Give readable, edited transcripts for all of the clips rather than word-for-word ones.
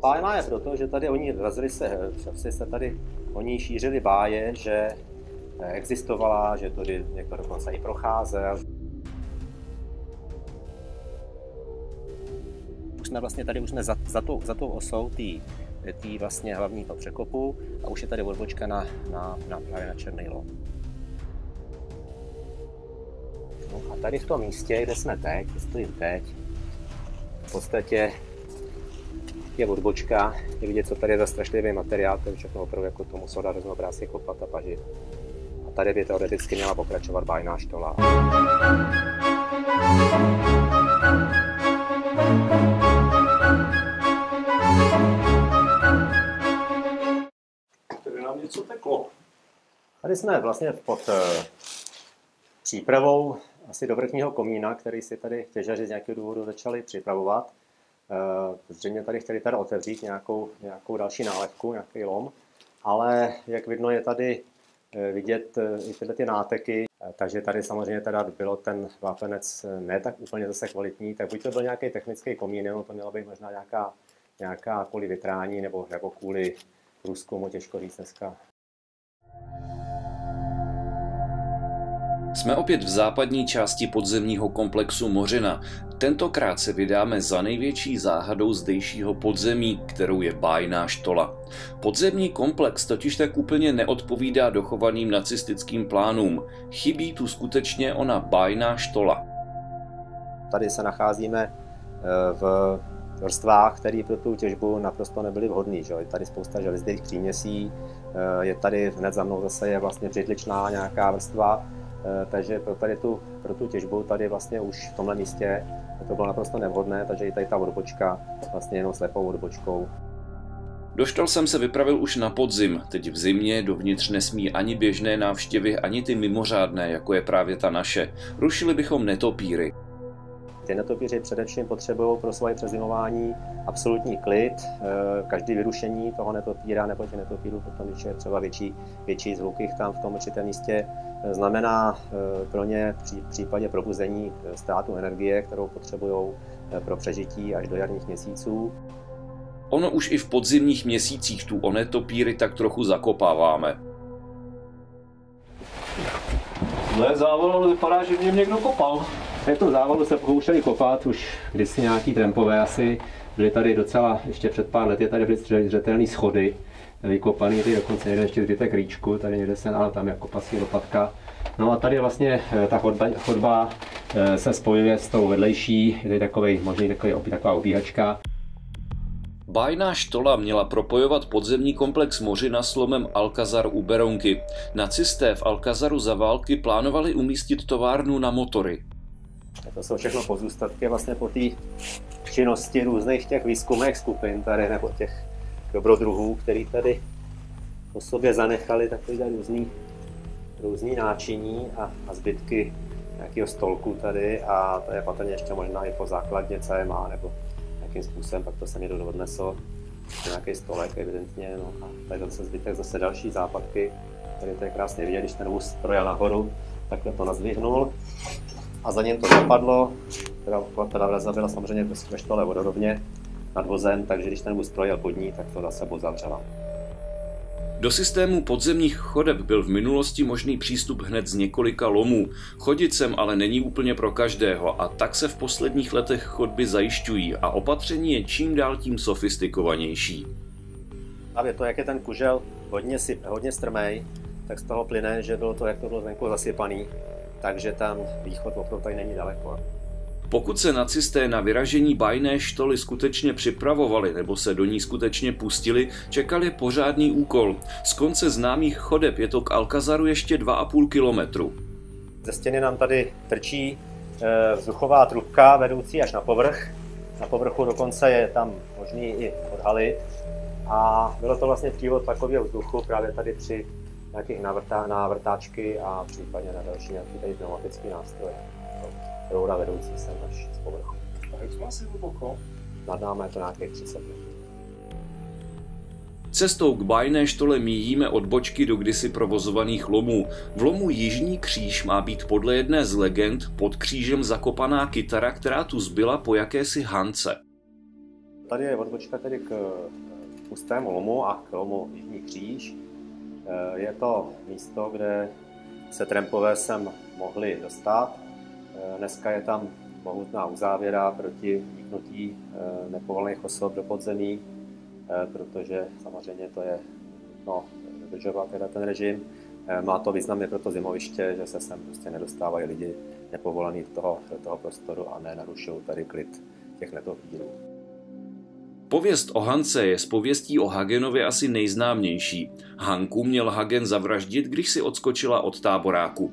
Zapálená je proto, že tady oni šířili báje, že existovala, že tady někdo dokonce i procházel. Už jsme vlastně tady za tou osou tý vlastně hlavního překopu a už je tady odbočka právě na Černý lom. No a tady v tom místě, kde jsme teď, stojím teď, v podstatě je odbočka, je vidět, co tady je za strašlivý materiál, to je všechno opravdu jako tomu soda různobrázky kopat a pažit. A tady by teoreticky měla pokračovat bájná štola. Tady nám něco teklo. Tady jsme vlastně pod přípravou asi do vrchního komína, který si tady těžaři z nějakého důvodu začali připravovat. Zřejmě tady chtěli otevřít nějakou další nálepku, nějaký lom, ale jak vidno je tady vidět i tyhle ty náteky, takže tady samozřejmě teda bylo ten vápenec ne tak úplně zase kvalitní, tak buď to byl nějaký technický komín, nebo to měla být možná nějaká kvůli vitrání nebo jako kvůli průzkumu, těžko říct dneska. Jsme opět v západní části podzemního komplexu Mořina. Tentokrát se vydáme za největší záhadou zdejšího podzemí, kterou je bájná štola. Podzemní komplex totiž tak úplně neodpovídá dochovaným nacistickým plánům. Chybí tu skutečně ona bájná štola. Tady se nacházíme v vrstvách, které pro tu těžbu naprosto nebyly vhodné. Je tady spousta železdných příměsí, je tady hned za mnou zase je vlastně břidličná nějaká vrstva, takže pro tu těžbu tady vlastně už v tomhle místě to bylo naprosto nevhodné, takže i tady ta odbočka vlastně jenom slepou odbočkou. Do štol jsem se vypravil už na podzim, teď v zimě dovnitř nesmí ani běžné návštěvy, ani ty mimořádné, jako je právě ta naše. Rušili bychom netopíry. Ty netopíři především potřebují pro svoje přezimování absolutní klid. Každé vyrušení toho netopíra nebo těch netopírů, potom když je třeba větší zvuk tam v tom určitém místě, znamená pro ně v případě probuzení ztrátu energie, kterou potřebují pro přežití až do jarních měsíců. Ono už i v podzimních měsících tu o netopíry tak trochu zakopáváme. Tohle závalo vypadá, že v něm někdo kopal. V tom závalu se pokoušeli kopat už kdysi nějaký trampové asi. Byly tady docela, ještě před pár lety, tady byly zřetelné schody vykopaný, tady dokonce jeden ještě zbytek rýčku, tady někde se, ale tam je kopací lopatka. No a tady vlastně ta chodba se spojuje s tou vedlejší, je tady taková obíhačka. Bájná štola měla propojovat podzemní komplex Mořina s lomem Alcazar u Berounky. Nacisté v Alcazaru za války plánovali umístit továrnu na motory. To jsou všechno pozůstatky vlastně po té činnosti různých těch výzkumných skupin tady, nebo těch dobrodruhů, který tady po sobě zanechali takový různý náčiní a zbytky nějakého stolku tady, a to je patrně ještě možná i po základně CMA, nebo nějakým způsobem, pak to se někdo odnesl, nějaký stolek evidentně, no a tady zase zbytek, zase další západky, tady to je krásně vidět, když ten vůz projel nahoru, takhle to nazdvihnul a za ním to zapadlo, teda vraza byla samozřejmě ve štole vodorovně nad vozem, takže když ten vůz projel pod ní, tak to za sebou zavřela. Do systému podzemních chodeb byl v minulosti možný přístup hned z několika lomů. Chodit sem ale není úplně pro každého, a tak se v posledních letech chodby zajišťují a opatření je čím dál tím sofistikovanější. Právě to, jak je ten kužel hodně strmej, tak z toho plyne, že bylo to, jak to bylo zvenku zasypaný, takže tam východ opravdu tady není daleko. Pokud se nacisté na vyražení bájné štoly skutečně připravovali nebo se do ní skutečně pustili, čekal je pořádný úkol. Z konce známých chodeb je to k Alcazaru ještě 2,5 kilometru. Ze stěny nám tady trčí vzduchová trubka vedoucí až na povrch. Na povrchu dokonce je tam možný i odhalit. A bylo to vlastně přívod takového vzduchu právě tady při nějakých návrtáčky a případně na další nějaký tady pneumatický nástroje. Roura vedoucí sem až z povrchu. A jak jsme asi hluboko? Nad námi je to nějakých 30 metrů. Cestou k bájné štole míjíme odbočky do kdysi provozovaných lomů. V lomu Jižní kříž má být podle jedné z legend pod křížem zakopaná kytara, která tu zbyla po jakési hance. Tady je odbočka tedy k Pustému lomu a k lomu Jižní kříž. Je to místo, kde se trampové sem mohli dostat. Dneska je tam mohutná uzávěra proti vniknutí nepovolených osob do podzemí, protože samozřejmě to je dodržovat ten režim. Má to významně pro to zimoviště, že se sem prostě nedostávají lidi nepovolaný do toho prostoru a nenarušují tady klid těch netopírů. Pověst o Hance je s pověstí o Hagenově asi nejznámější. Hanku měl Hagen zavraždit, když si odskočila od táboráku.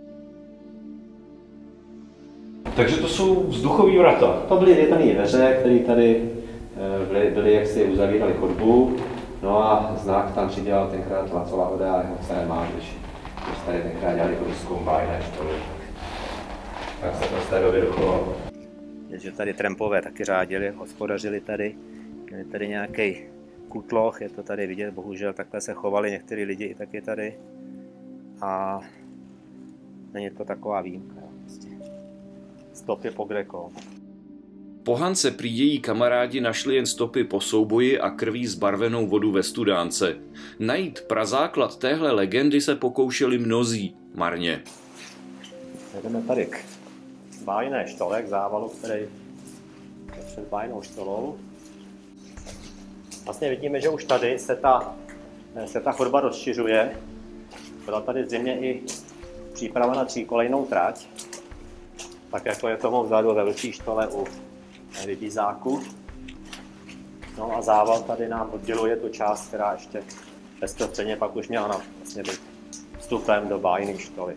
Takže to jsou vzduchové vrata. To byly větrné dveře, které tady byly, jak si uzavírali chodbu. No a znak tam přidělal tenkrát Václav Lahoda a jeho dcera má, když tady tenkrát dělali průzkum bájné štoly. Tak se to z té doby dochovalo. Že tady trampové taky řádili, hospodařili tady. Měli tady nějaký kutloch, je to tady vidět, bohužel takhle se chovali některý lidi i taky tady. A není to taková výjimka. Prostě. Stopy po Greco. Po Hance prý její kamarádi našli jen stopy po souboji a krví zbarvenou vodu ve studánce. Najít prazáklad téhle legendy se pokoušeli mnozí, marně. Jdeme tady k bájné štole, k závalu, který je před bájnou štolou. Vlastně vidíme, že už tady se ta chodba rozšiřuje. Byla tady zřejmě i příprava na tříkolejnou trať, tak jako je tomu vzadu ve Vlčí štole u Rybízáku. No a zával tady nám odděluje tu část, která ještě bezprostředně pak už měla vlastně být vstupem do bájné štoly.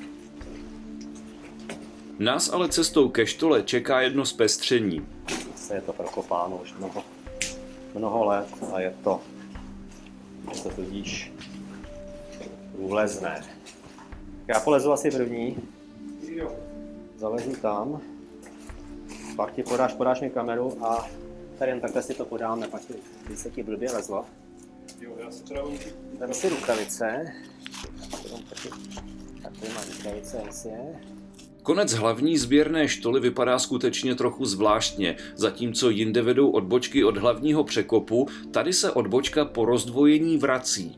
Nás ale cestou ke štole čeká jedno zpestření. Je to prokopáno už mnoho let a je to tudíž průlezné. Já polezu asi první. Zalezu tam. Pak ti podáš mi kameru a tady jen takhle si to podáme, pak když se ti blbě lezlo. Jo, já si teda Vem si rukavice. Tak tady máš rukavice, je. Konec hlavní sběrné štoly vypadá skutečně trochu zvláštně, zatímco jinde vedou odbočky od hlavního překopu, tady se odbočka po rozdvojení vrací.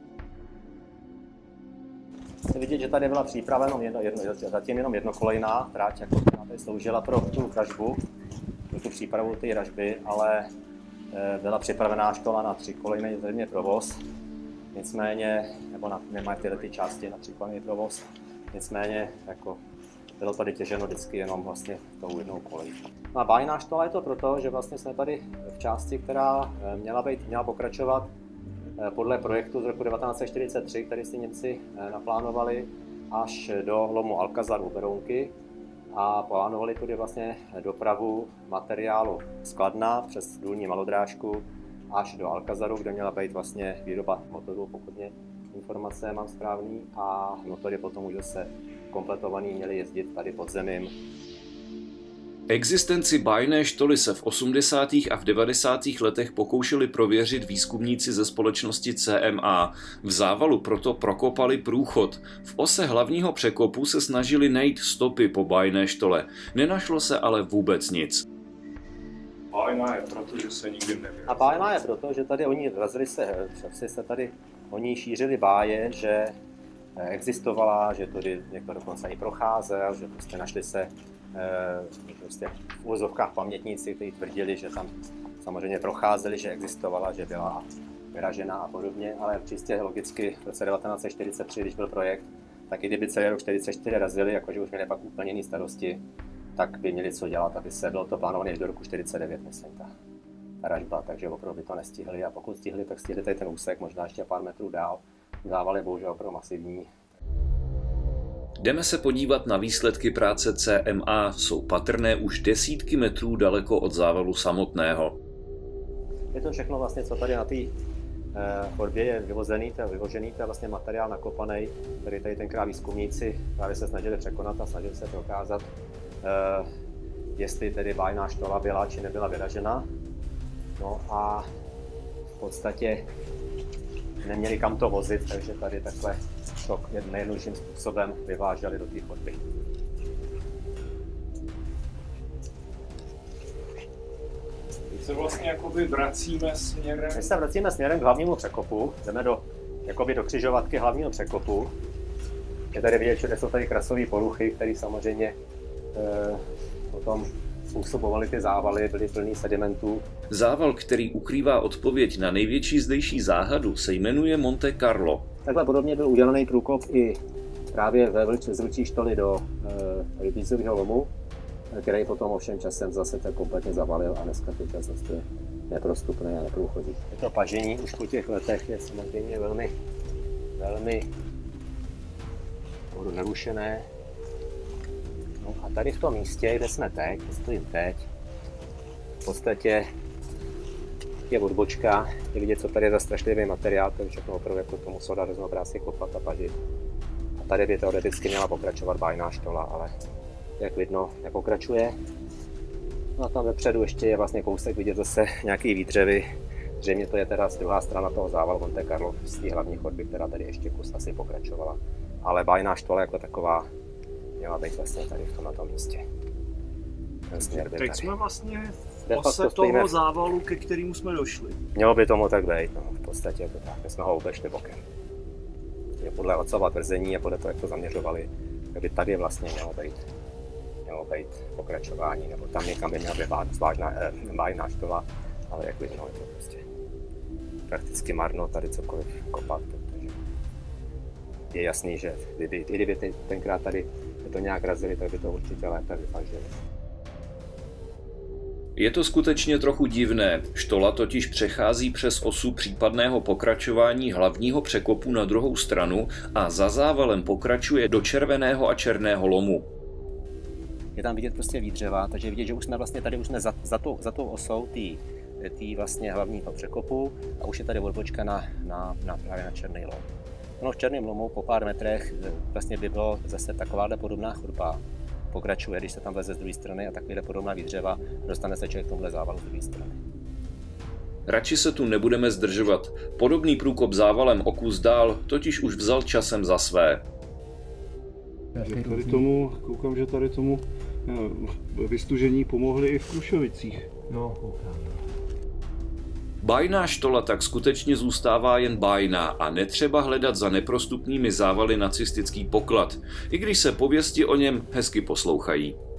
Chci vidět, že tady byla příprava zatím jenom jednokolejná trať, jako která tady sloužila pro tu dražbu, pro tu přípravu té dražby, ale byla připravená štola na tříkolejný zřejmě provoz. Nicméně, nebo nemají tyhle ty části na tříkolejný provoz, nicméně jako bylo tady těženo vždycky jenom vlastně tou jednou kolejí. No a bájná štola je to proto, že vlastně jsme tady v části, která měla pokračovat podle projektu z roku 1943, který si Němci naplánovali až do lomu Alcazar u Berounky a plánovali tudy vlastně dopravu materiálu z Kladna přes důlní malodrážku až do Alcazaru, kde měla být vlastně výroba motorů, pokud mě informace mám správný, a motory potom už zase kompletovaný měli jezdit tady podzemím. Existenci bájné štoly se v 80. a v 90. letech pokoušeli prověřit výzkumníci ze společnosti CMA. V závalu proto prokopali průchod. V ose hlavního překopu se snažili najít stopy po bájné štole. Nenašlo se ale vůbec nic. Bájná je proto, že se nikdy nevěděl. A bájná je proto, že tady oni šířili báje, že existovala, že tady někdo dokonce i procházel, že prostě našli se prostě v uvozovkách pamětníci, kteří tvrdili, že tam samozřejmě procházeli, že existovala, že byla vyražená a podobně, ale čistě logicky v roce 1943, když byl projekt, tak i kdyby celý rok 1944 razili, jakože už měli pak úplně jiné starosti, tak by měli co dělat, aby se bylo to plánované až do roku 1949, myslím, ta ražba, takže opravdu by to nestihli, a pokud stihli, tak stihli tady ten úsek, možná ještě pár metrů dál. Zával je bohužel opravdu masivní. Jdeme se podívat na výsledky práce CMA, jsou patrné už desítky metrů daleko od závalu samotného. Je to všechno vlastně, co tady na té chodbě je vyvožený, to je vlastně materiál nakopaný, který tady tenkrát výzkumníci právě se snažili překonat a snažili se prokázat, jestli tedy bájná štola byla či nebyla vyražena. No a v podstatě neměli kam to vozit, takže tady takhle to nejjednodušším způsobem vyváželi do té chodby. Teď se vlastně jakoby vracíme směrem. My se vracíme směrem k hlavnímu překopu, jdeme do křižovatky hlavního překopu. Je tady vidět, že jsou tady krasové poruchy, které samozřejmě potom způsobovaly ty závaly, byly plný sedimentů. Zával, který ukrývá odpověď na největší zdejší záhadu, se jmenuje Monte Carlo. Takhle podobně byl udělaný průkop i právě z Vlčí štoly do Rybízového lomu, který potom ovšem časem zase tak kompletně zavalil a dneska teďka zase je neprostupné a neprůchodí. To pažení už po těch letech je samozřejmě velmi narušené. No a tady v tom místě, kde jsme teď, stojím teď, v podstatě je odbočka, je vidět, co tady je za strašlivý materiál, to je všechno opravdu jako tomu soda krásně kopat a pažit. A tady by teoreticky měla pokračovat bájná štola, ale jak vidno, nepokračuje. No a tam vepředu ještě je vlastně kousek vidět zase nějaký výdřevy. Zřejmě to je teda druhá strana toho závalu Monte Carlo z té hlavní chodby, která tady ještě kus asi pokračovala. Ale bájná štola jako taková měla být vlastně tady v tomto místě. Ten směr byl teď tady. jsme vlastně v ose toho závalu, ke kterému jsme došli. Mělo by tomu tak být, no, v podstatě jako tak. My jsme ho obešli bokem. Podle otcova tvrzení a podle toho, jak to zaměřovali, tak by tady vlastně mělo být pokračování, nebo tam někam by měla být bájná štola, ale jak vidno, je to prostě prakticky marno tady cokoliv kopat, protože je jasný, že kdyby tenkrát tady to nějak razili, tak by to určitě lépe vypažili. Je to skutečně trochu divné, štola totiž přechází přes osu případného pokračování hlavního překopu na druhou stranu a za závalem pokračuje do červeného a černého lomu. Je tam vidět prostě výdřeva, takže vidět, že už jsme vlastně tady za tou osou tý vlastně hlavního překopu a už je tady odbočka právě na černý lom. No, v černém lomu po pár metrech vlastně by bylo zase takováhle podobná chodba. Pokračuje, když se tam vleze z druhé strany a takovýhle podobná výdřeva, dostane se člověk k tomuhle závalu z druhé strany. Radši se tu nebudeme zdržovat. Podobný průkop závalem o kus dál totiž už vzal časem za své. Koukám, že tady tomu vystužení pomohly i v Krušovicích. No, koukám. Bájná štola tak skutečně zůstává jen bájná a netřeba hledat za neprostupnými závaly nacistický poklad, i když se pověsti o něm hezky poslouchají.